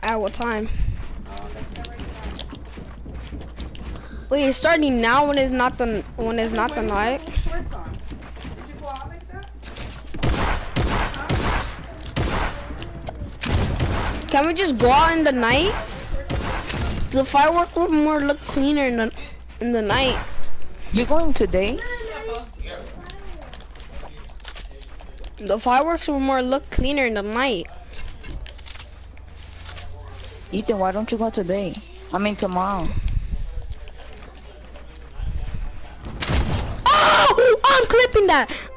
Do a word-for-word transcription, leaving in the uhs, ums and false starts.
At what time? Wait, it's starting now when it's not the when it's not the night. Can we just go out in the night? The fireworks will more look cleaner in the in the night. You going today? The fireworks will more look cleaner in the night. Ethan, why don't you go today? I mean tomorrow. Oh! I'm clipping that.